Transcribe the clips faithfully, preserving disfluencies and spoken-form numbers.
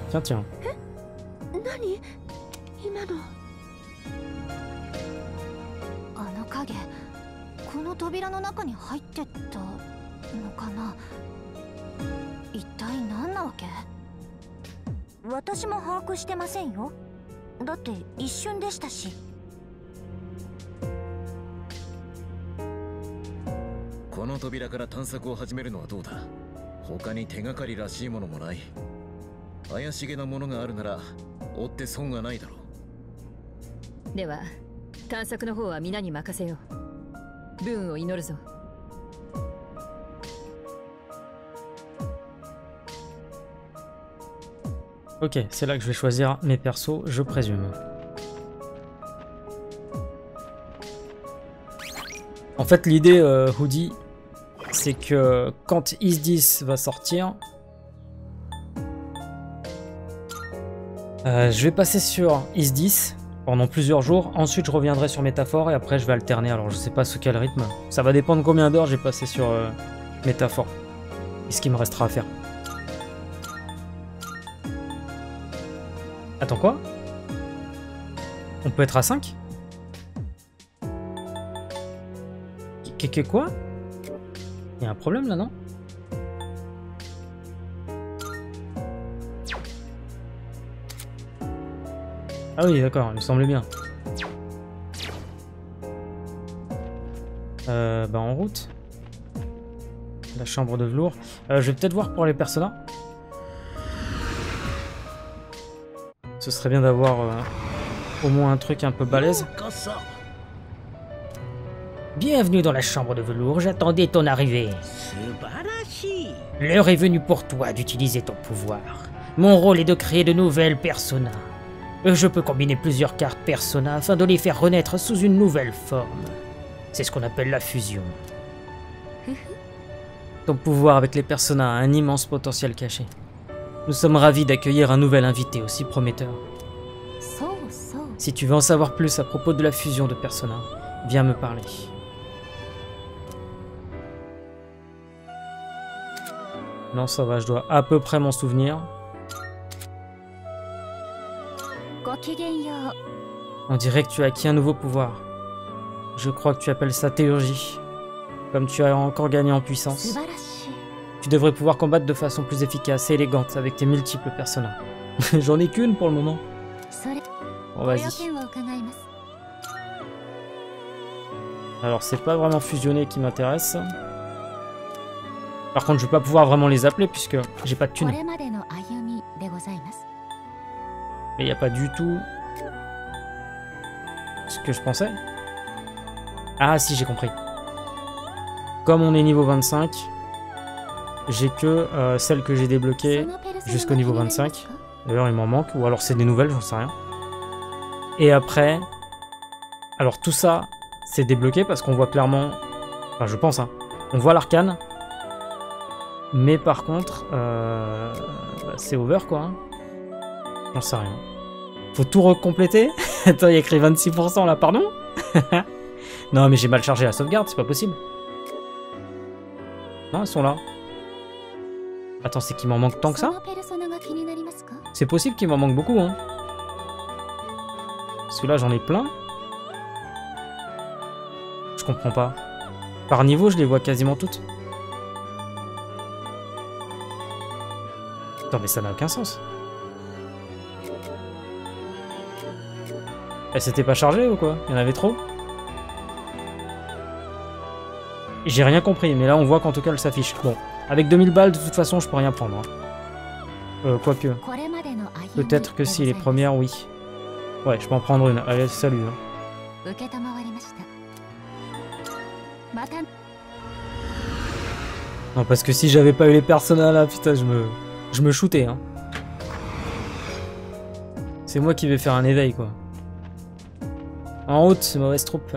Tiens, tiens. Ok, c'est là que je vais choisir mes persos, je présume. En fait, l'idée, euh, Hoodie, c'est que quand Is dix va sortir, euh, je vais passer sur Is dix pendant plusieurs jours. Ensuite, je reviendrai sur Métaphore et après, je vais alterner. Alors, je sais pas sous quel rythme. Ça va dépendre combien d'heures j'ai passé sur euh, Métaphore et ce qu'il me restera à faire. Attends, quoi? On peut être à cinq? Qu'est-ce quoi? Il y a un problème là, non? Ah oui, d'accord, il me semblait bien. Euh, bah en route. La chambre de velours. Euh, je vais peut-être voir pour les personnages. Ce serait bien d'avoir euh, au moins un truc un peu balèze. Bienvenue dans la chambre de velours, j'attendais ton arrivée. L'heure est venue pour toi d'utiliser ton pouvoir. Mon rôle est de créer de nouvelles personas. Je peux combiner plusieurs cartes persona afin de les faire renaître sous une nouvelle forme. C'est ce qu'on appelle la fusion. Ton pouvoir avec les personas a un immense potentiel caché. Nous sommes ravis d'accueillir un nouvel invité aussi prometteur. Si tu veux en savoir plus à propos de la fusion de Persona, viens me parler. Non, ça va, je dois à peu près m'en souvenir. On dirait que tu as acquis un nouveau pouvoir. Je crois que tu appelles ça théurgie. Comme tu as encore gagné en puissance. Tu devrais pouvoir combattre de façon plus efficace et élégante avec tes multiples personnages. J'en ai qu'une pour le moment. Bon, vas-y. Alors, c'est pas vraiment fusionné qui m'intéresse. Par contre, je vais pas pouvoir vraiment les appeler puisque j'ai pas de thunes. Mais il n'y a pas du tout ce que je pensais. Ah si, j'ai compris. Comme on est niveau vingt-cinq, j'ai que euh, celle que j'ai débloquée jusqu'au niveau vingt-cinq. D'ailleurs, il m'en manque. Ou alors c'est des nouvelles, j'en sais rien. Et après... Alors tout ça, c'est débloqué parce qu'on voit clairement... Enfin, je pense, hein. On voit l'arcane. Mais par contre, euh... bah, c'est over, quoi. Hein. J'en sais rien. Faut tout recompléter. Attends, il y a écrit vingt-six pour cent là, pardon. Non, mais j'ai mal chargé la sauvegarde, c'est pas possible. Non, elles sont là. Attends, c'est qu'il m'en manque tant que ça? C'est possible qu'il m'en manque beaucoup, hein. Parce que là, j'en ai plein. Je comprends pas. Par niveau, je les vois quasiment toutes. Attends, mais ça n'a aucun sens. Elle s'était pas chargée ou quoi? Il y en avait trop? J'ai rien compris, mais là on voit qu'en tout cas elle s'affiche. Bon, avec deux mille balles, de toute façon, je peux rien prendre. Hein. Euh, quoique. Peut-être que si les premières, oui. Ouais, je peux en prendre une. Allez, salut. Hein. Non, parce que si j'avais pas eu les personnages là, putain, je me... Je me shootais, hein. C'est moi qui vais faire un éveil, quoi. En route, c'est mauvaise troupe.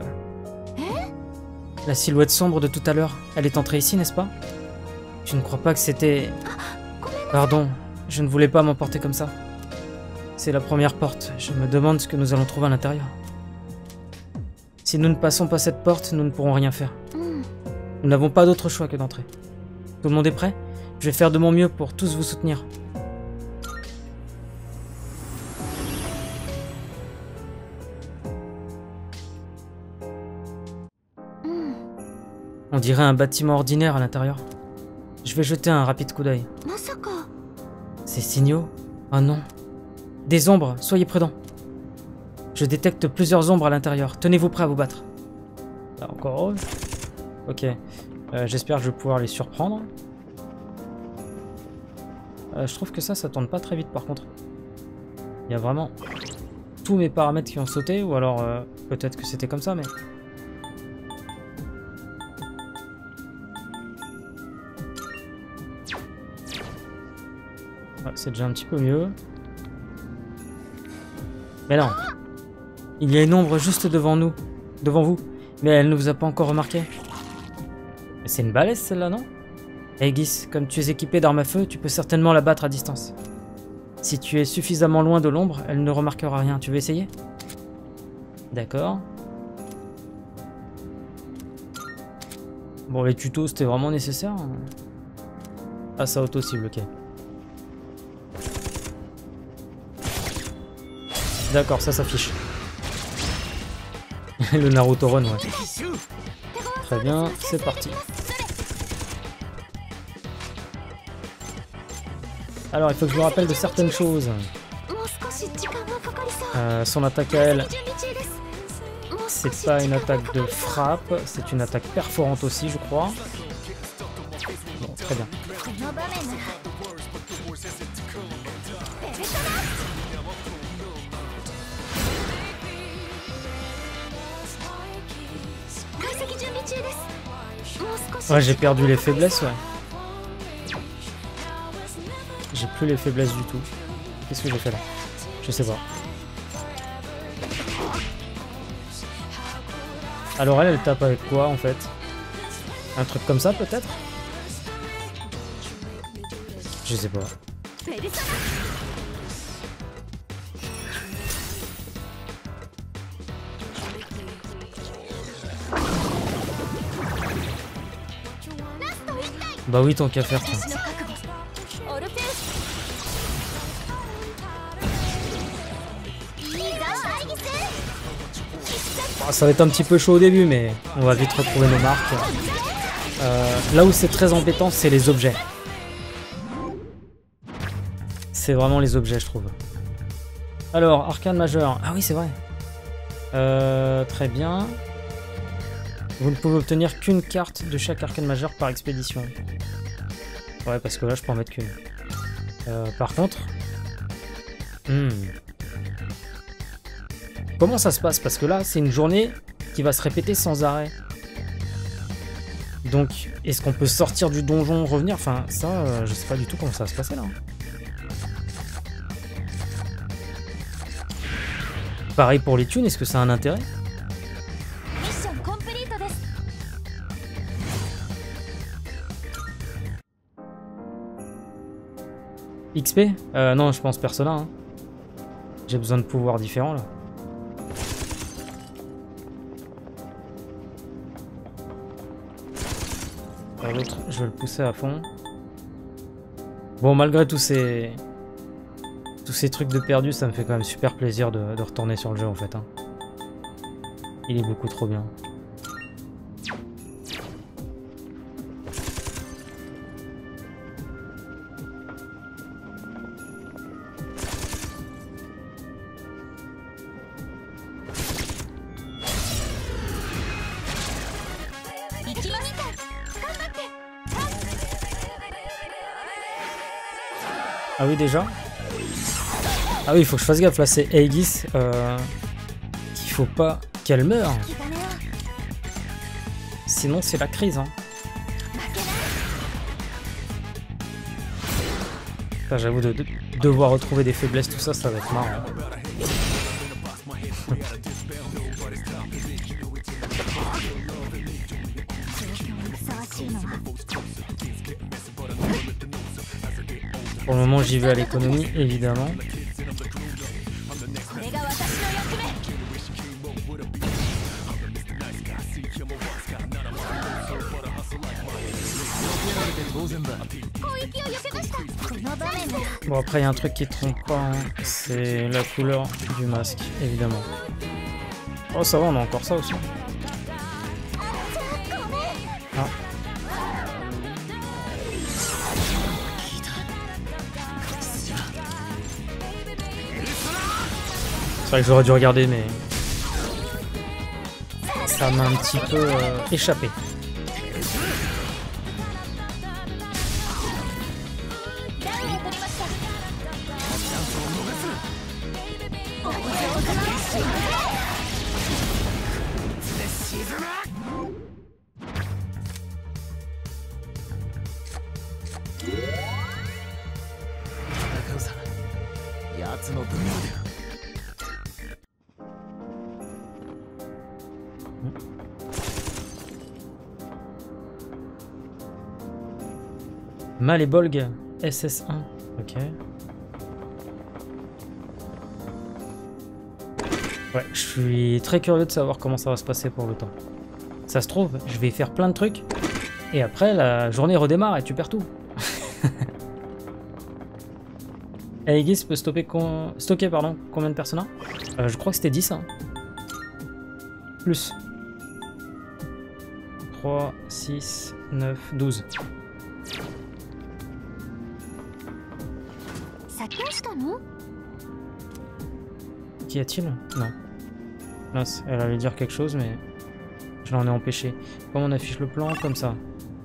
La silhouette sombre de tout à l'heure, elle est entrée ici, n'est-ce pas? Je ne crois pas que c'était... Pardon, je ne voulais pas m'emporter comme ça. C'est la première porte, je me demande ce que nous allons trouver à l'intérieur. Si nous ne passons pas cette porte, nous ne pourrons rien faire. Nous n'avons pas d'autre choix que d'entrer. Tout le monde est prêt? Je vais faire de mon mieux pour tous vous soutenir. On dirait un bâtiment ordinaire à l'intérieur. Je vais jeter un rapide coup d'œil. Ces signaux? Oh non. Des ombres, soyez prudents. Je détecte plusieurs ombres à l'intérieur. Tenez-vous prêts à vous battre. Là, encore eux. Ok. Euh, J'espère que je vais pouvoir les surprendre. Euh, je trouve que ça, ça tourne pas très vite par contre. Il y a vraiment tous mes paramètres qui ont sauté, ou alors euh, peut-être que c'était comme ça, mais... Ouais, c'est déjà un petit peu mieux. Mais non. Il y a une ombre juste devant nous, devant vous, mais elle ne vous a pas encore remarqué. C'est une balèze celle-là, non? Aegis, comme tu es équipé d'armes à feu, tu peux certainement la battre à distance. Si tu es suffisamment loin de l'ombre, elle ne remarquera rien. Tu veux essayer? D'accord. Bon, les tutos, c'était vraiment nécessaire? Ah, ça auto-cible, ok. D'accord, ça s'affiche. Le Naruto Run, ouais. Très bien, c'est parti. Alors, il faut que je me rappelle de certaines choses. Euh, son attaque à elle, c'est pas une attaque de frappe, c'est une attaque perforante aussi, je crois. Bon, très bien. Ouais, j'ai perdu les faiblesses, ouais. J'ai plus les faiblesses du tout. Qu'est-ce que j'ai fait là? Je sais pas. Alors elle, elle tape avec quoi en fait? Un truc comme ça peut-être? Je sais pas. Bah oui, tant qu'à faire. Bon, ça va être un petit peu chaud au début, mais on va vite retrouver nos marques. Euh, là où c'est très embêtant, c'est les objets. C'est vraiment les objets, je trouve. Alors, arcane majeur. Ah oui, c'est vrai. Euh, très bien. Vous ne pouvez obtenir qu'une carte de chaque arcane majeur par expédition. Ouais, parce que là, je peux en mettre qu'une. Euh, par contre... Hmm. Comment ça se passe? Parce que là, c'est une journée qui va se répéter sans arrêt. Donc, est-ce qu'on peut sortir du donjon, revenir? Enfin, ça, euh, je sais pas du tout comment ça va se passer là. Pareil pour les thunes, est-ce que ça a un intérêt? X P? Euh, non, je pense Persona. Hein. J'ai besoin de pouvoirs différents là. L'autre, je vais le pousser à fond. Bon, malgré tous ces... tous ces trucs de perdu, ça me fait quand même super plaisir de, de retourner sur le jeu en fait. Hein. Il est beaucoup trop bien. Ah oui, déjà? Ah oui, il faut que je fasse gaffe, là c'est Aegis, euh, qu'il faut pas qu'elle meure. Sinon c'est la crise. Hein. J'avoue, de, de devoir retrouver des faiblesses, tout ça, ça va être marrant. Pour le moment, j'y vais à l'économie, évidemment. Bon, après, il y a un truc qui trompe pas, hein. C'est la couleur du masque, évidemment. Oh, ça va, on a encore ça aussi. Ah. C'est vrai que j'aurais dû regarder, mais ça m'a un petit peu euh, échappé. Malébolg S S un, ok. Ouais, je suis très curieux de savoir comment ça va se passer pour le temps. Ça se trouve, je vais faire plein de trucs, et après la journée redémarre et tu perds tout. Aegis peut stopper con... stocker pardon, combien de personnages euh, Je crois que c'était dix. Hein. Plus. trois, six, neuf, douze. Qu'y a-t-il? Non. Mince, elle allait dire quelque chose, mais je l'en ai empêché. Comment on affiche le plan? Comme ça.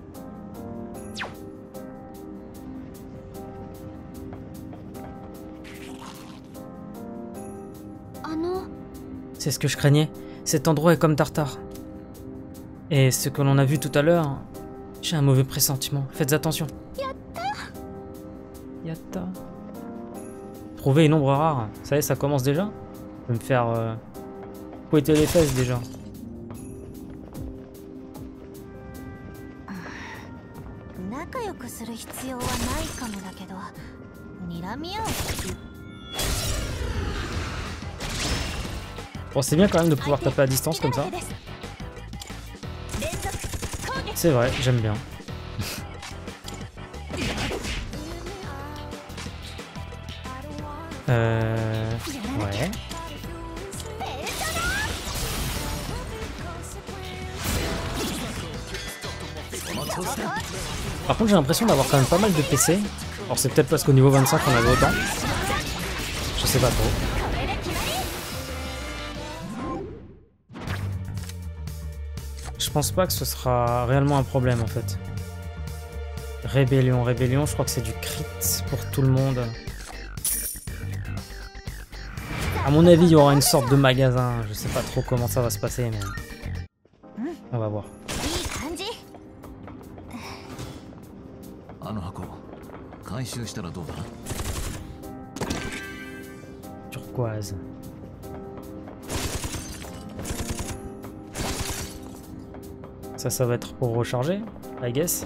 C'est ce que je craignais. Cet endroit est comme Tartare. Et ce que l'on a vu tout à l'heure, j'ai un mauvais pressentiment. Faites attention. Yatta. Yatta. Trouver une ombre rare. Ça y est, ça commence déjà. Je vais me faire euh, couetter les fesses déjà. Bon, c'est bien quand même de pouvoir taper à distance comme ça. C'est vrai, j'aime bien. euh... Ouais. Par contre, j'ai l'impression d'avoir quand même pas mal de P C. Alors c'est peut-être parce qu'au niveau vingt-cinq on avait autant. Je sais pas trop. Je pense pas que ce sera réellement un problème en fait. Rébellion, rébellion, je crois que c'est du crit pour tout le monde. À mon avis, il y aura une sorte de magasin. Je sais pas trop comment ça va se passer, mais on va voir. Turquoise. Ça, ça va être pour recharger, I guess.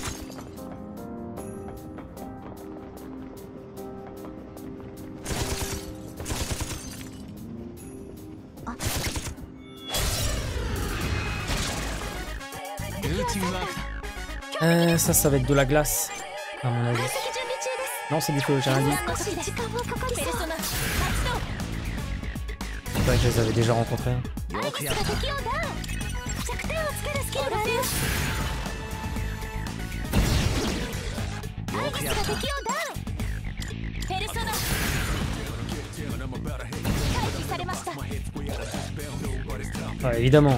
Euh, ça, ça va être de la glace, à mon avis. Non, c'est du feu, j'ai rien dit. C'est vrai que je les avais déjà rencontrés. Ouais, évidemment.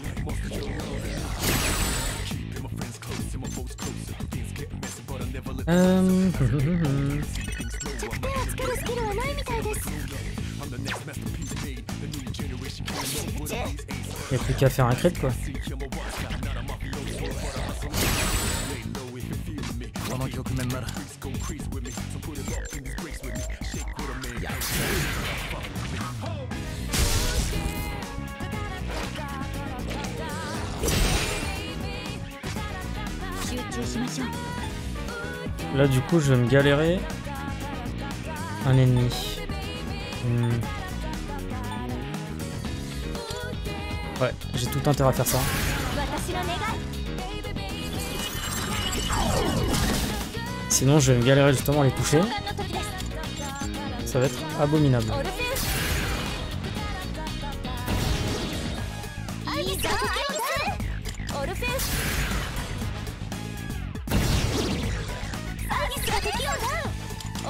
Euh... Il n'y a plus qu'à faire un crit quoi. Là du coup je vais me galérer un ennemi. Hmm. Ouais, j'ai tout intérêt à faire ça. Sinon je vais me galérer justement à les toucher. Ça va être abominable.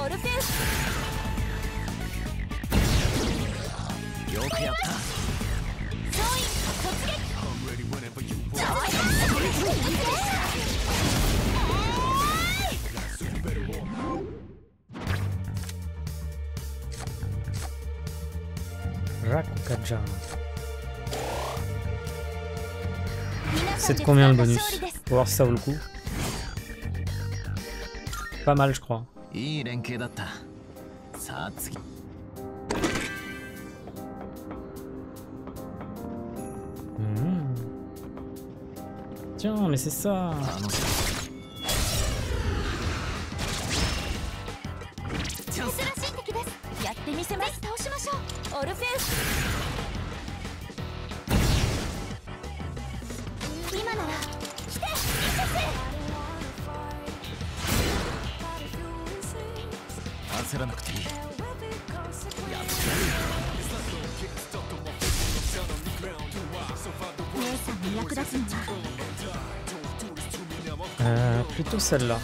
Rakukaja. C'est de combien le bonus? Pour voir si ça vaut le coup. Pas mal, je crois. Mmh. Tiens, mais c'est ça. Euh, plutôt celle-là.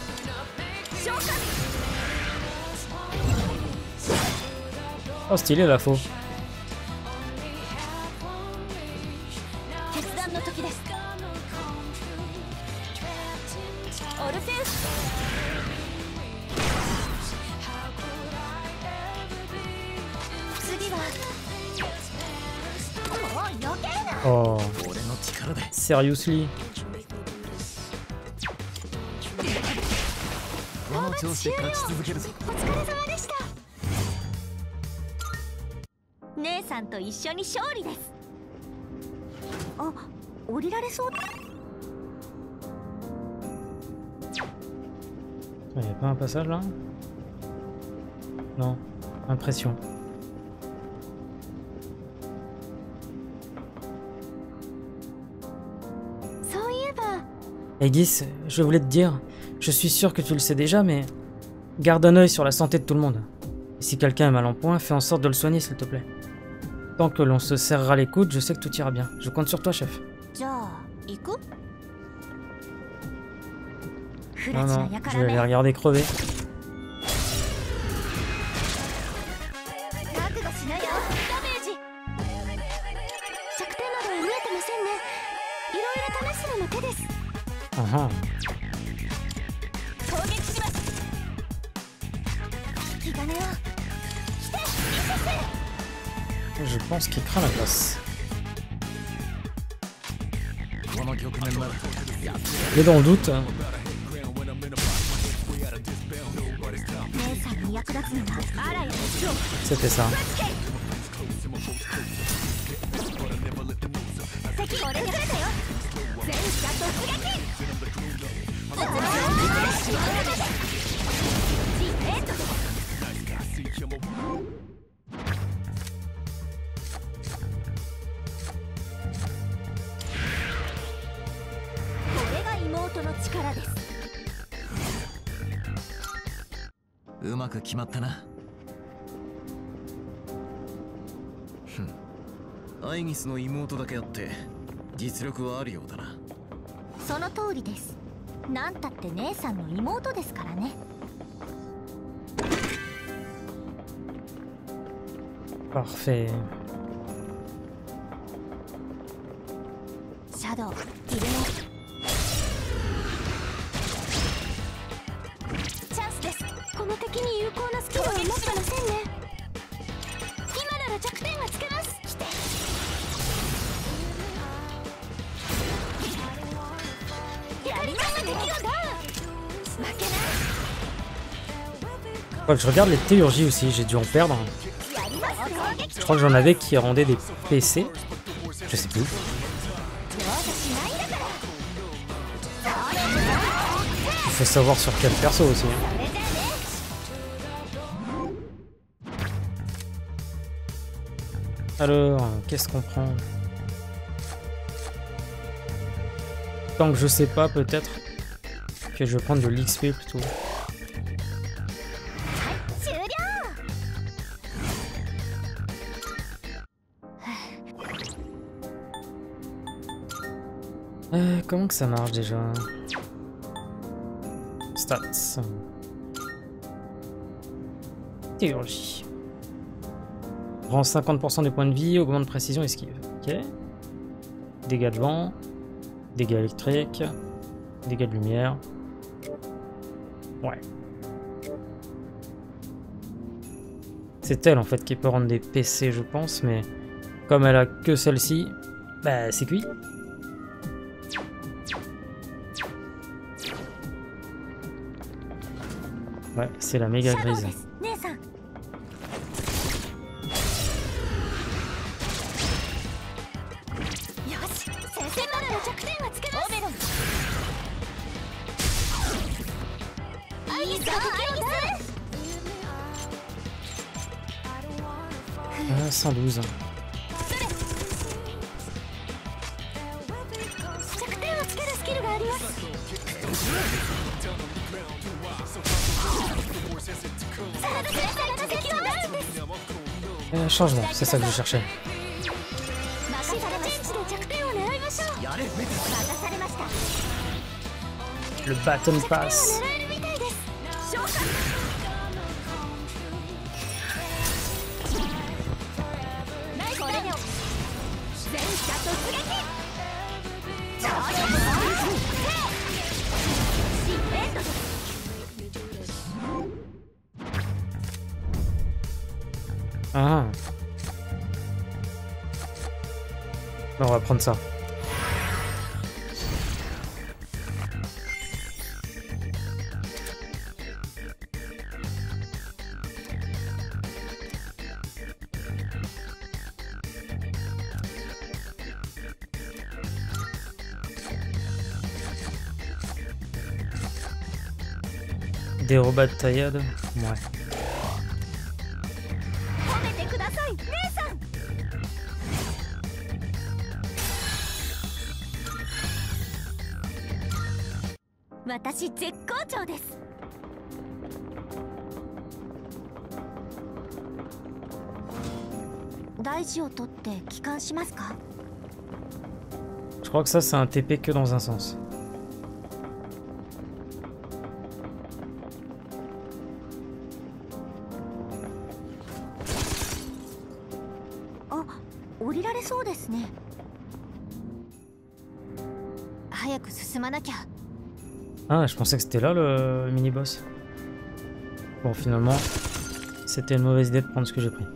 Oh, stylé la faux. Oh, seriously. Il n'y a pas un passage là? Non, impression. Aegis, je voulais te dire, je suis sûr que tu le sais déjà, mais garde un œil sur la santé de tout le monde. Et si quelqu'un est mal en point, fais en sorte de le soigner, s'il te plaît. Tant que l'on se serrera les coudes, je sais que tout ira bien. Je compte sur toi, chef. Non, non, je vais les regarder crever. Ah. Je pense qu'il craint la place. Il est dans le doute. C'était ça. Parfait. Ouais, je regarde les théurgies aussi, j'ai dû en perdre. Je crois que j'en avais qui rendaient des P C. Je sais plus. Il faut savoir sur quel perso aussi. Alors, qu'est-ce qu'on prend? Tant que je sais pas, peut-être que je vais prendre de l'X P plutôt. Euh, comment que ça marche déjà? Stats. météorologie. Prend cinquante pour cent des points de vie, augmente précision, esquive. Ok. Dégâts de vent, dégâts électriques, dégâts de lumière. Ouais. C'est elle en fait qui peut rendre des P C, je pense, mais comme elle a que celle-ci, bah c'est cuit. Ouais, c'est la méga grise. Euh, cent douze. Euh, changement, c'est ça que je cherchais. Le Baton Pass. Ah. On va prendre ça. Des robots de taillade. Ouais. Je crois que ça c'est un T P que dans un sens. Ah, je pensais que c'était là le mini-boss. Bon, finalement, c'était une mauvaise idée de prendre ce que j'ai pris.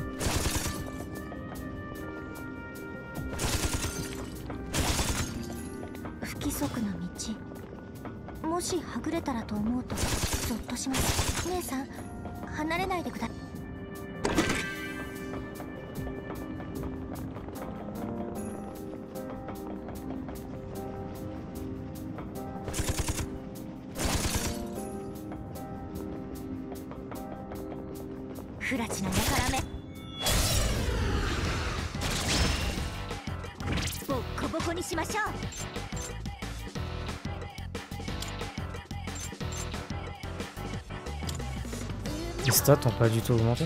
Les stats ont pas du tout augmenté.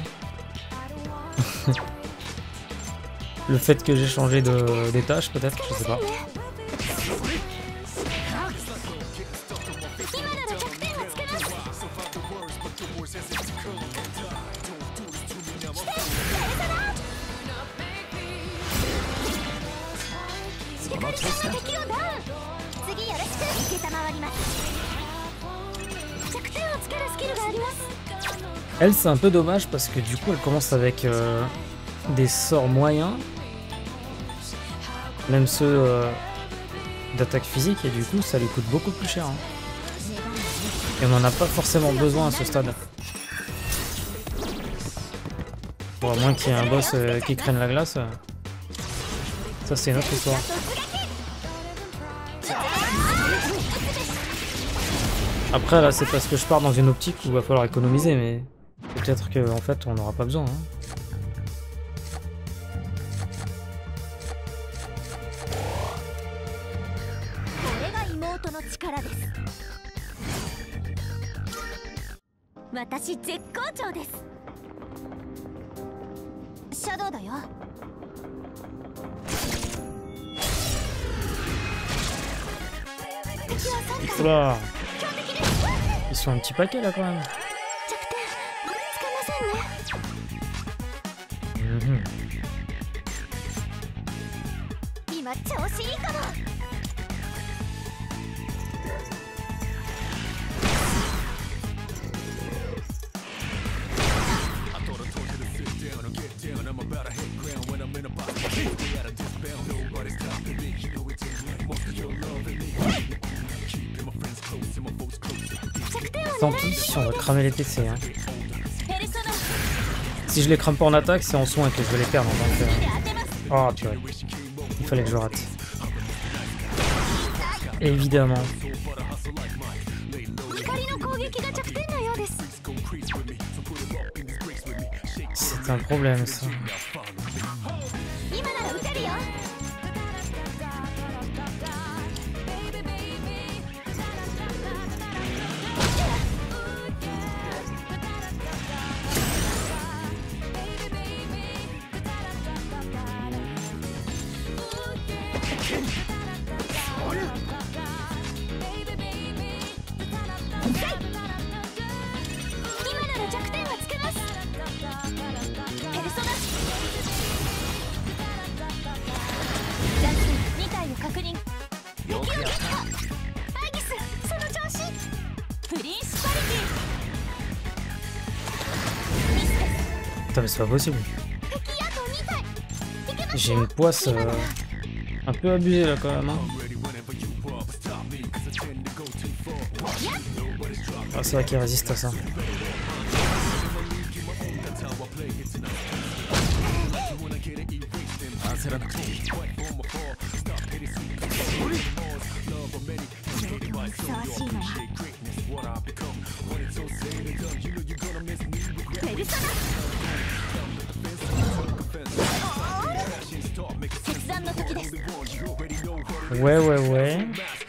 Le fait que j'ai changé de des tâches peut-être, je sais pas. Elle, c'est un peu dommage parce que du coup elle commence avec euh, des sorts moyens, même ceux euh, d'attaque physique, et du coup ça lui coûte beaucoup plus cher, hein. Et on n'en a pas forcément besoin à ce stade. Bon, à moins qu'il y ait un boss euh, qui craigne la glace, euh, ça c'est une autre histoire. Après là c'est parce que je pars dans une optique où il va falloir économiser, mais peut-être qu'en fait on n'aura pas besoin, hein. Oula, ils sont un petit paquet là quand même. Mmh. Tant pis, on va cramer les P C. Hein. Si je les crame pas en attaque, c'est en soin que je vais les perdre. Donc, euh... oh purée. Il fallait que je rate. Évidemment. C'est un problème ça. Putain mais c'est pas possible. J'ai une poisse euh, un peu abusée là quand même. Hein. Ah, c'est vrai qu'il résiste à ça. Ouais, ouais, ouais.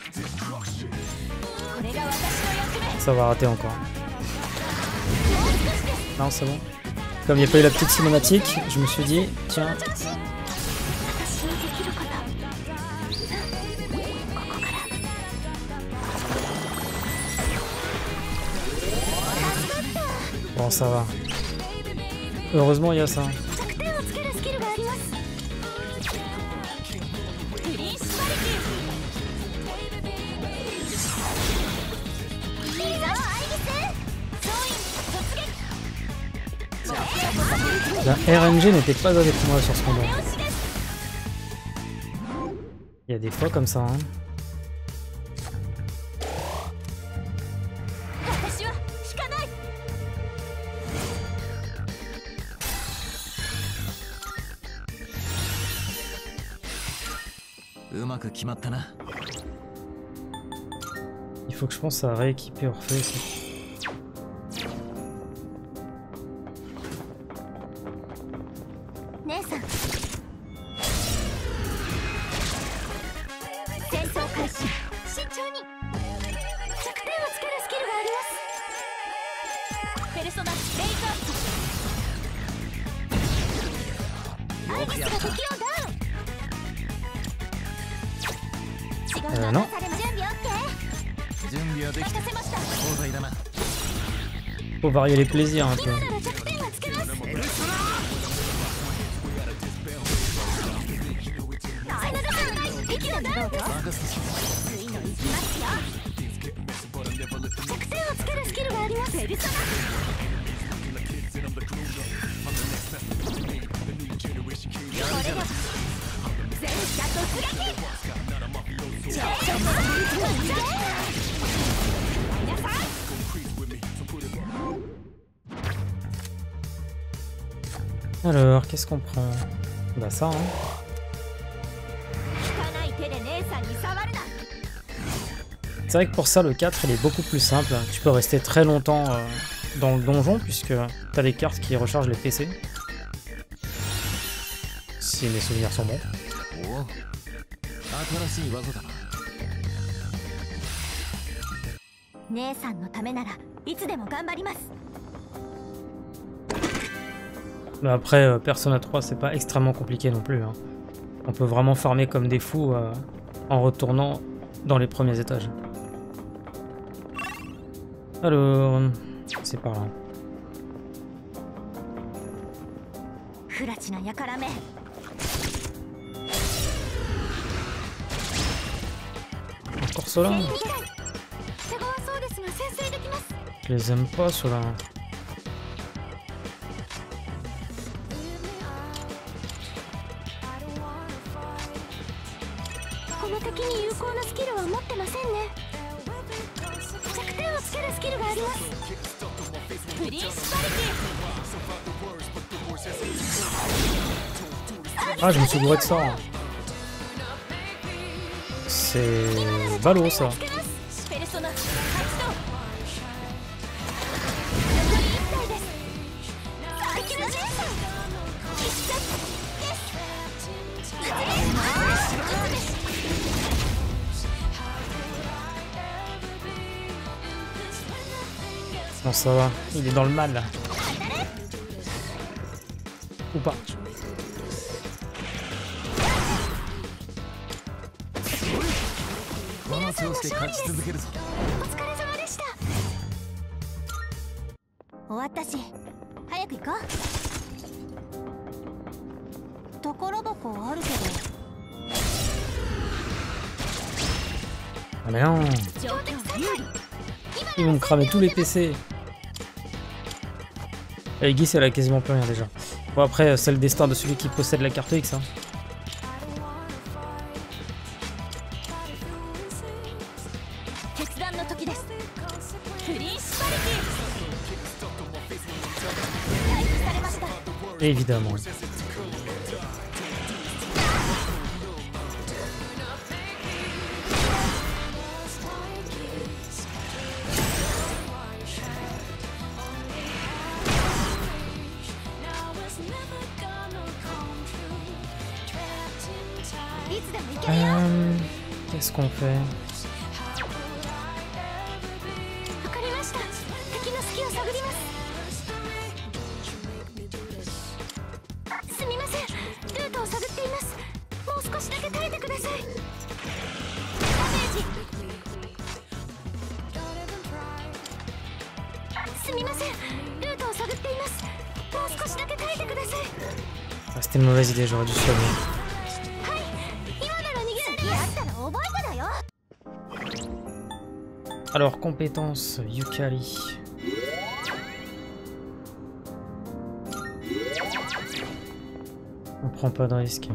Ça va rater encore. Non, c'est bon. Comme il n'y a pas eu la petite cinématique, je me suis dit, tiens. Bon, ça va. Heureusement, il y a ça. La R N G n'était pas avec moi sur ce combat. Il y a des fois comme ça. Hein. Il faut que je pense à rééquiper Orphée aussi. Euh, non. Faut varier les plaisirs un peu. Alors, qu'est-ce qu'on prend? Bah ça, hein. C'est vrai que pour ça, le quatre, il est beaucoup plus simple. Tu peux rester très longtemps euh, dans le donjon, puisque tu as des cartes qui rechargent les P C. Si mes souvenirs sont bons. Mais après, euh, Persona trois, c'est pas extrêmement compliqué non plus. Hein. On peut vraiment farmer comme des fous euh, en retournant dans les premiers étages. Alors, c'est par là. Encore ceux-là. Je les aime pas ceux-là. Ah, je me suis bourré de ça. C'est ballot ça. Non, ça va, il est dans le mal là. Ou pas. Ah mais non. Ils vont me cramer tous les P C. Et Guy, elle a quasiment plus rien déjà. Bon après, c'est le destin de celui qui possède la carte X. Hein. Évidemment. Euh, Qu'est-ce qu'on fait? Ah, c'était une mauvaise idée, j'aurais dû soigner. Alors, compétence Yukari. On prend pas de risque.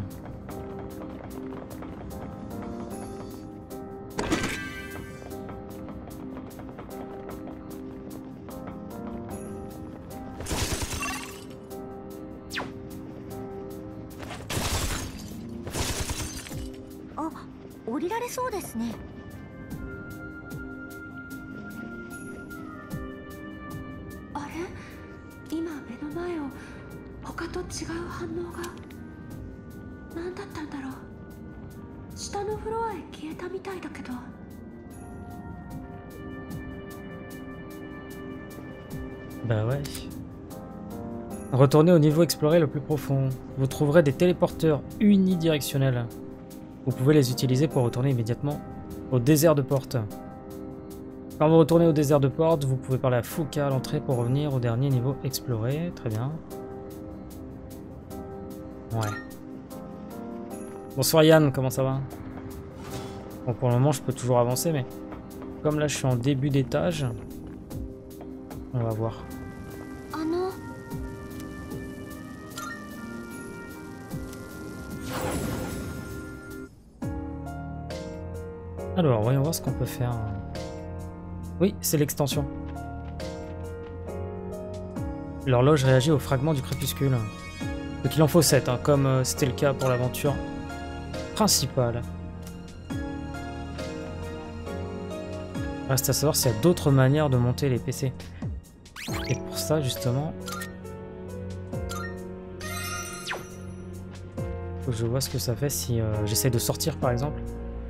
Bah ouais. Retournez au niveau exploré le plus profond. Vous trouverez des téléporteurs unidirectionnels. Vous pouvez les utiliser pour retourner immédiatement au désert de Porte. Quand vous retournez au désert de Porte, vous pouvez parler à Fuka à l'entrée pour revenir au dernier niveau exploré. Très bien. Ouais. Bonsoir Yann, comment ça va? Bon, pour le moment, je peux toujours avancer, mais comme là, je suis en début d'étage, on va voir. Alors, voyons voir ce qu'on peut faire. Oui, c'est l'extension. L'horloge réagit au fragment du crépuscule. Donc il en faut sept, hein, comme euh, c'était le cas pour l'aventure principale. Reste à savoir s'il y a d'autres manières de monter les P C. Et pour ça, justement, faut que je vois ce que ça fait si euh, j'essaie de sortir, par exemple.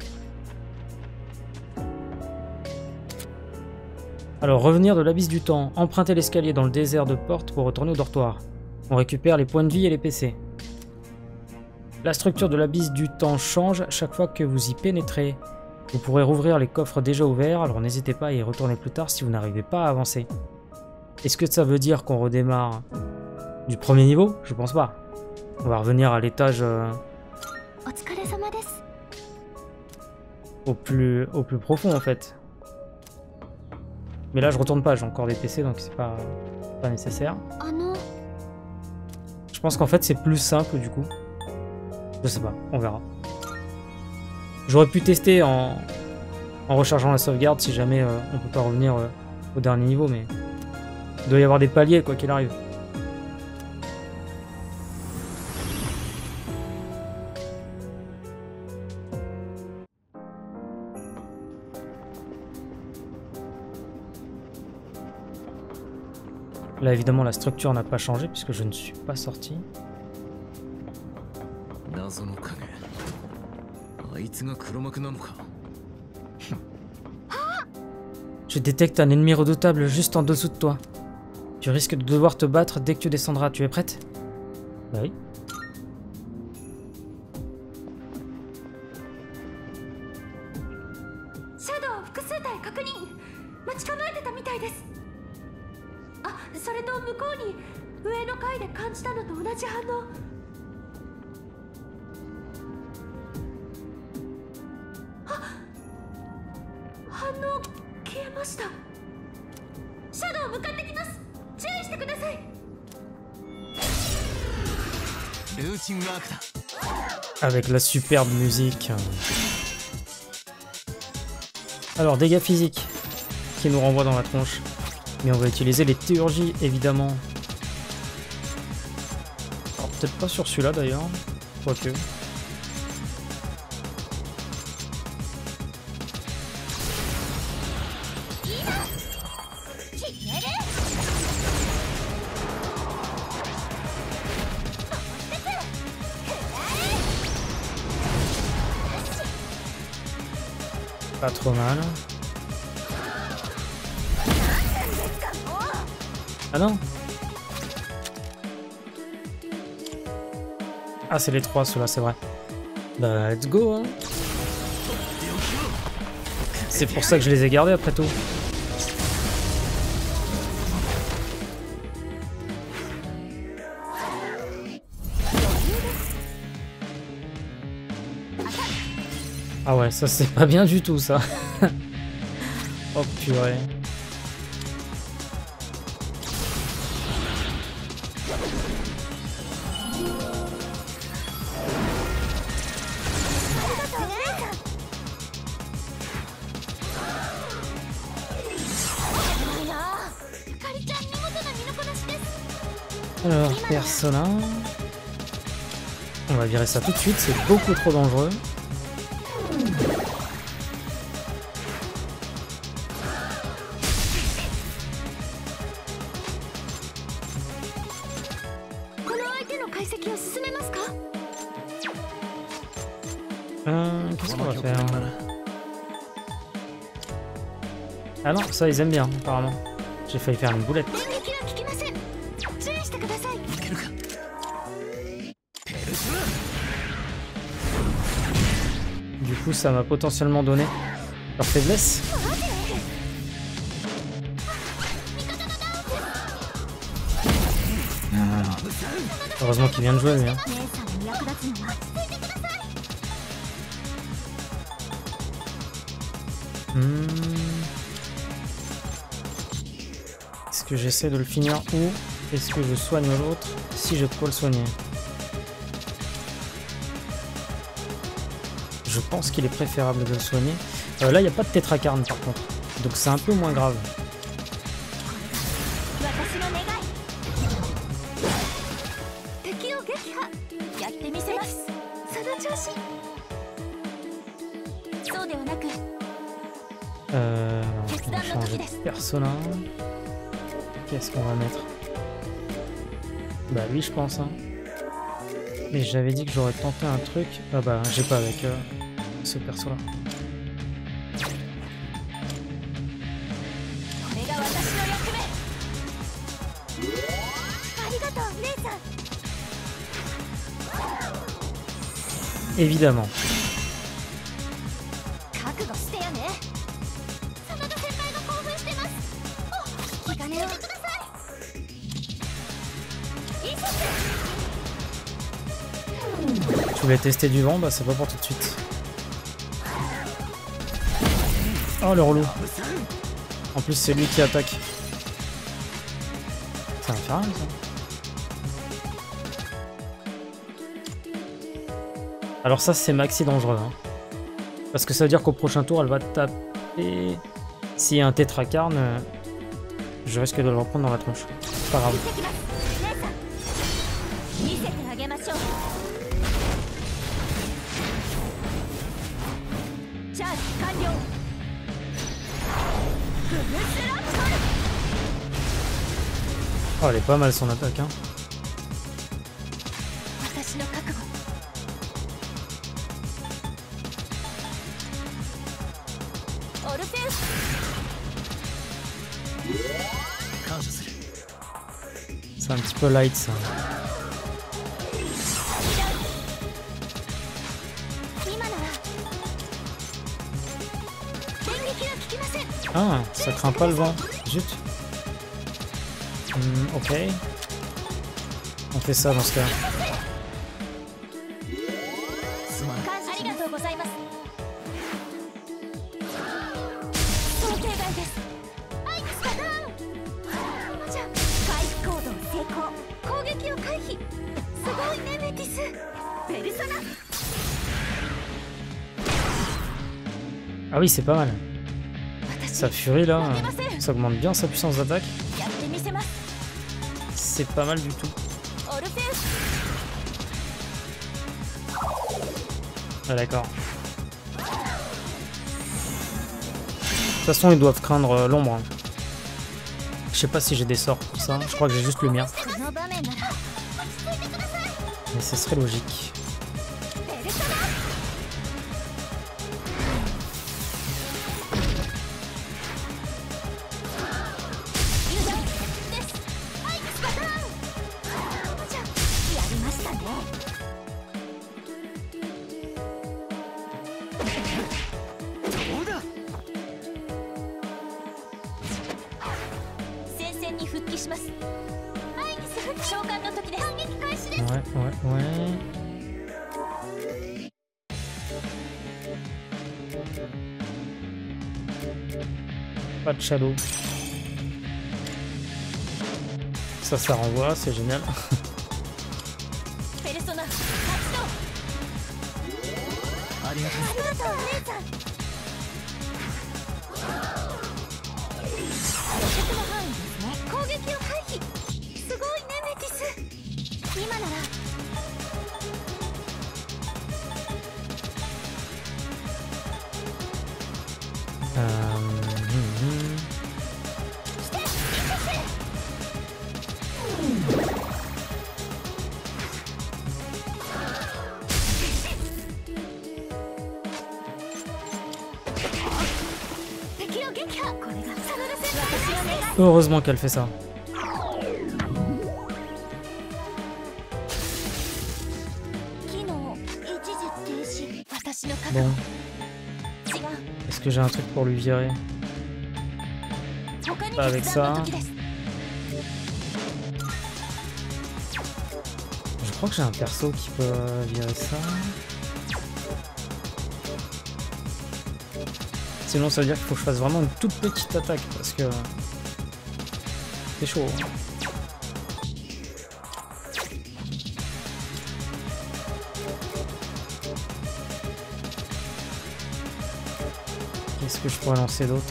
Alors, revenir de l'abysse du temps, emprunter l'escalier dans le désert de Porte pour retourner au dortoir. On récupère les points de vie et les P C. La structure de l'abysse du temps change chaque fois que vous y pénétrez. Vous pourrez rouvrir les coffres déjà ouverts, alors n'hésitez pas à y retourner plus tard si vous n'arrivez pas à avancer. Est-ce que ça veut dire qu'on redémarre du premier niveau? Je pense pas. On va revenir à l'étage euh, au plus au plus profond en fait. Mais là je retourne pas, j'ai encore des P C donc c'est pas, pas nécessaire. Je pense qu'en fait c'est plus simple du coup. Je sais pas, on verra. J'aurais pu tester en, en rechargeant la sauvegarde si jamais euh, on peut pas revenir euh, au dernier niveau, mais il doit y avoir des paliers quoi qu'il arrive. Là évidemment la structure n'a pas changé puisque je ne suis pas sorti. Je détecte un ennemi redoutable juste en dessous de toi. Tu risques de devoir te battre dès que tu descendras. Tu es prête? Bah oui. Avec la superbe musique. Alors, dégâts physiques qui nous renvoient dans la tronche. Mais on va utiliser les théurgies, évidemment. Alors, peut-être pas sur celui-là, d'ailleurs. Quoique. Pas trop mal. Ah non. Ah c'est les trois ceux-là, c'est vrai. Bah let's go hein. C'est pour ça que je les ai gardés après tout. Ah ouais, ça c'est pas bien du tout ça. Oh purée. Alors, Persona. On va virer ça tout de suite, c'est beaucoup trop dangereux. Euh, Qu'est-ce qu'on va faire? Ah non, ça ils aiment bien, apparemment. J'ai failli faire une boulette. Du coup, ça m'a potentiellement donné leur faiblesse. Heureusement qu'il vient de jouer, lui. Hein. Hmm. Est-ce que j'essaie de le finir ou est-ce que je soigne l'autre si je peux le soigner? Je pense qu'il est préférable de le soigner. Euh, là, il n'y a pas de tétracarne par contre, donc c'est un peu moins grave. Euh, on va changer de persona. Qu'est-ce qu'on va mettre? Bah lui je pense hein. Mais j'avais dit que j'aurais tenté un truc. Ah bah j'ai pas avec euh, ce perso là. Évidemment. Tu voulais tester du vent, bah c'est pas pour tout de suite. Oh le relou. En plus c'est lui qui attaque. C'est infernal ça. Alors ça c'est maxi dangereux. Hein. Parce que ça veut dire qu'au prochain tour elle va taper... S'il y a un tétracarne, je risque de le reprendre dans la tronche. Pas grave. Oh, elle est pas mal son attaque, hein. C'est un petit peu light ça. Ah, ça craint pas le vent. Zut. Hmm, ok. On fait ça dans ce cas. Ah oui, c'est pas mal. Sa furie là, ça augmente bien sa puissance d'attaque. C'est pas mal du tout. Ah d'accord. De toute façon, ils doivent craindre euh, l'ombre. Hein. Je sais pas si j'ai des sorts pour ça. Je crois que j'ai juste le mien. Mais ce serait logique. Ouais, ouais, ouais. Pas de shadow. Ça, ça renvoie, c'est génial. Euh... Mm-hmm. Heureusement qu'elle fait ça. Bon. Est-ce que j'ai un truc pour lui virer? Pas avec ça. Je crois que j'ai un perso qui peut virer ça. Sinon ça veut dire qu'il faut que je fasse vraiment une toute petite attaque parce que c'est chaud. Hein. Qu'est-ce que je pourrais lancer d'autre?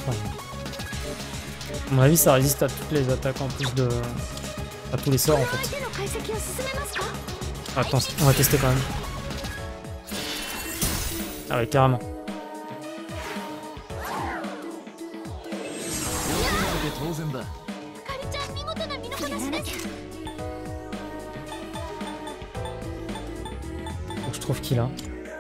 À mon avis ça résiste à toutes les attaques en plus de... à tous les sorts en fait. Attends, on va tester quand même. Ah ouais, carrément. Faut que je trouve qui là.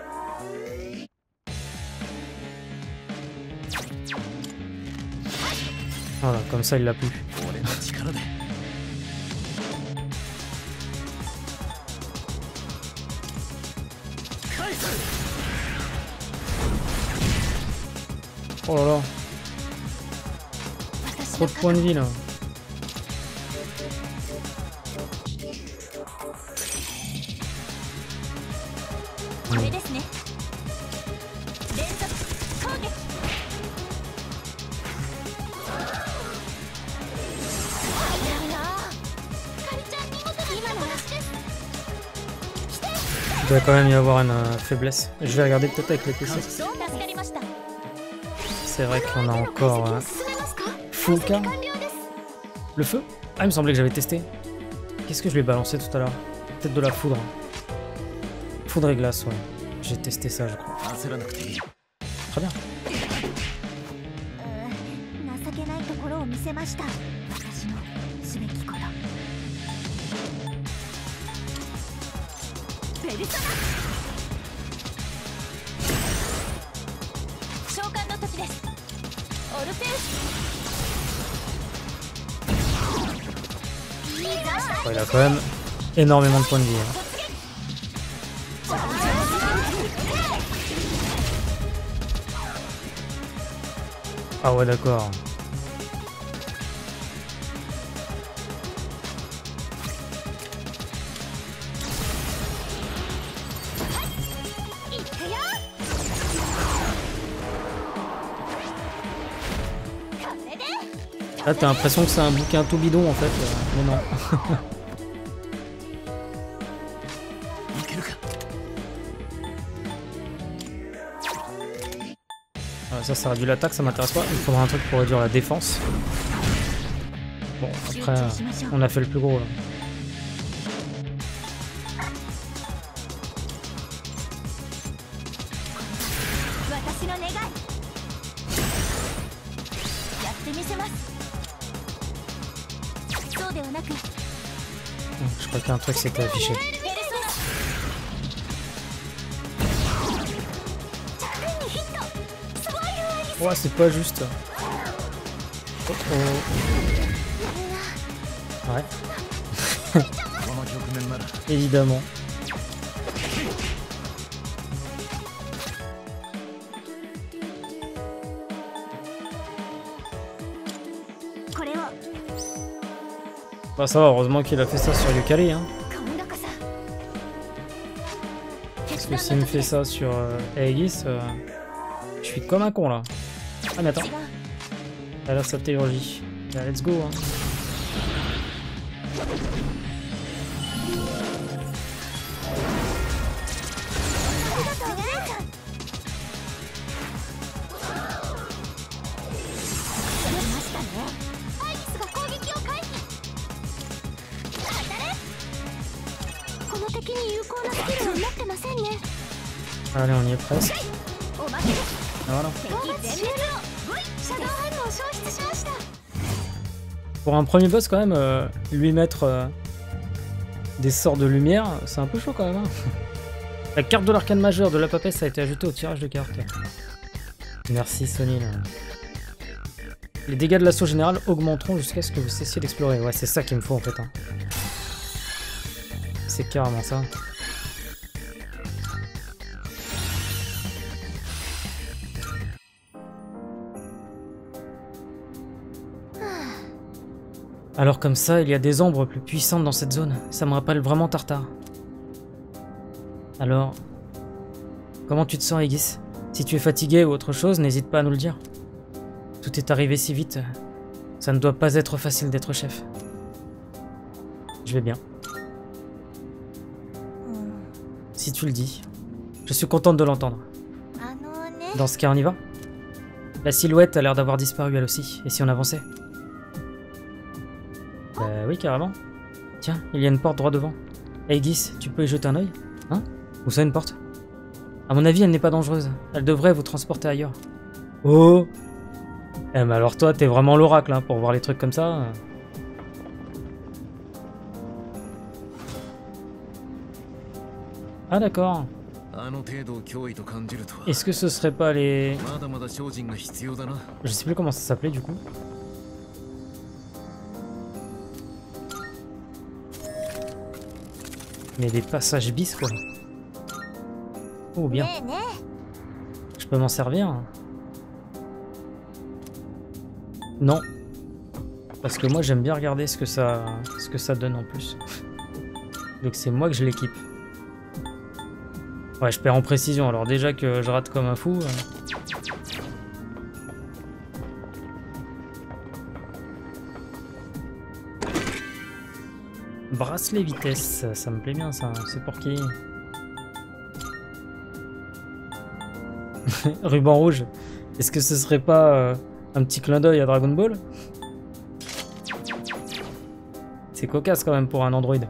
Voilà, comme ça il l'a plus. Oh là là. Trop de points de vie là. doit quand même y avoir une euh, faiblesse. Je vais regarder peut-être avec les P C. C'est vrai qu'on a encore euh, Fuka. Le feu? Ah, il me semblait que j'avais testé. Qu'est-ce que je lui ai balancé tout à l'heure? Peut-être de la foudre. Foudre et glace, ouais. J'ai testé ça, je crois. Très bien. Ouais, il a quand même énormément de points de vie. Hein. Ah ouais, d'accord. Là, t'as l'impression que c'est un bouquin tout bidon en fait, mais non. Ah, ça, ça réduit l'attaque, ça m'intéresse pas. Il faudra un truc pour réduire la défense. Bon, après, on a fait le plus gros là. Je crois qu'il y a un truc qui s'était affiché. Ouais, c'est pas juste. Oh oh. Ouais. Évidemment. Bah ça va, heureusement qu'il a fait ça sur Yukari, hein. Parce que s'il me fait ça sur euh, Aegis, euh, je suis comme un con là. Ah mais attends. Elle a sa théologie. Bah, let's go, hein. Allez, on y est presque. Voilà. Pour un premier boss, quand même, euh, lui mettre euh, des sorts de lumière, c'est un peu chaud quand même. Hein. La carte de l'arcane majeure de la papesse a été ajoutée au tirage de cartes. Merci Sony. Là. Les dégâts de l'assaut général augmenteront jusqu'à ce que vous cessiez d'explorer. Ouais, c'est ça qu'il me faut en fait. Hein. C'est carrément ça. Alors comme ça, il y a des ombres plus puissantes dans cette zone. Ça me rappelle vraiment Tartare. Alors, comment tu te sens, Aegis? Si tu es fatigué ou autre chose, n'hésite pas à nous le dire. Tout est arrivé si vite. Ça ne doit pas être facile d'être chef. Je vais bien. Si tu le dis. Je suis contente de l'entendre. Dans ce cas, on y va? La silhouette a l'air d'avoir disparu elle aussi. Et si on avançait? Bah oui, carrément. Tiens, il y a une porte droit devant. Aegis, tu peux y jeter un œil? Hein? Où ça, une porte? À mon avis, elle n'est pas dangereuse. Elle devrait vous transporter ailleurs. Oh! Eh mais alors toi, t'es vraiment l'oracle hein, pour voir les trucs comme ça. Ah d'accord. Est-ce que ce serait pas les... Je sais plus comment ça s'appelait du coup. Mais des passages bis quoi. Oh bien. Je peux m'en servir? Non. Parce que moi j'aime bien regarder ce que ça ce que ça donne en plus. Donc c'est moi que je l'équipe. Ouais, je perds en précision alors déjà que je rate comme un fou. Bracelet vitesse, ça me plaît bien ça. C'est pour qui? Ruban rouge. Est-ce que ce serait pas euh, un petit clin d'œil à Dragon Ball? C'est cocasse quand même pour un Android.